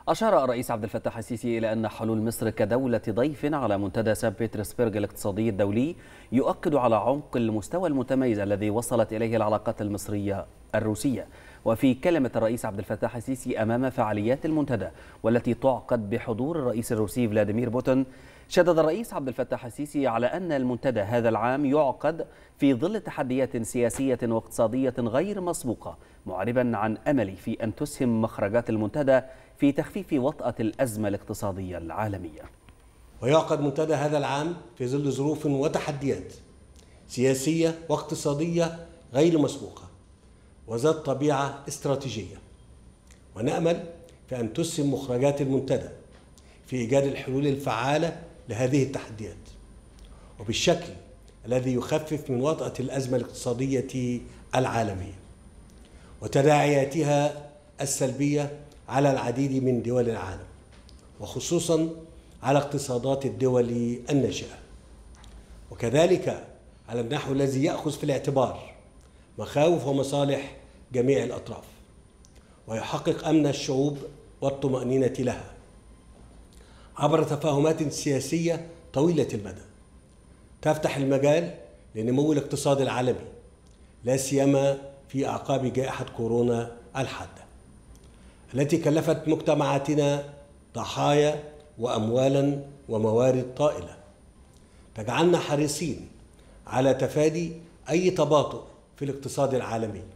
أشار الرئيس عبد الفتاح السيسي إلى أن حلول مصر كدولة ضيف على منتدى سان بطرسبرغ الاقتصادي الدولي يؤكد على عمق المستوى المتميز الذي وصلت إليه العلاقات المصرية الروسية. وفي كلمة الرئيس عبد الفتاح السيسي أمام فعاليات المنتدى والتي تعقد بحضور الرئيس الروسي فلاديمير بوتين، شدد الرئيس عبد الفتاح السيسي على أن المنتدى هذا العام يعقد في ظل تحديات سياسية واقتصادية غير مسبوقة، معربا عن أمل في أن تسهم مخرجات المنتدى في تخفيف وطأة الأزمة الاقتصادية العالمية. ويعقد منتدى هذا العام في ظل ظروف وتحديات سياسية واقتصادية غير مسبوقة وذات طبيعة استراتيجية، ونأمل في أن تسهم مخرجات المنتدى في إيجاد الحلول الفعالة لهذه التحديات وبالشكل الذي يخفف من وطأة الأزمة الاقتصادية العالمية وتداعياتها السلبية على العديد من دول العالم، وخصوصا على اقتصادات الدول الناشئة، وكذلك على النحو الذي يأخذ في الاعتبار مخاوف ومصالح جميع الأطراف ويحقق أمن الشعوب والطمأنينة لها عبر تفاهمات سياسية طويلة المدى تفتح المجال لنمو الاقتصاد العالمي، لا سيما في أعقاب جائحة كورونا الحادة التي كلفت مجتمعاتنا ضحايا وأموالا وموارد طائلة، تجعلنا حريصين على تفادي أي تباطؤ في الاقتصاد العالمي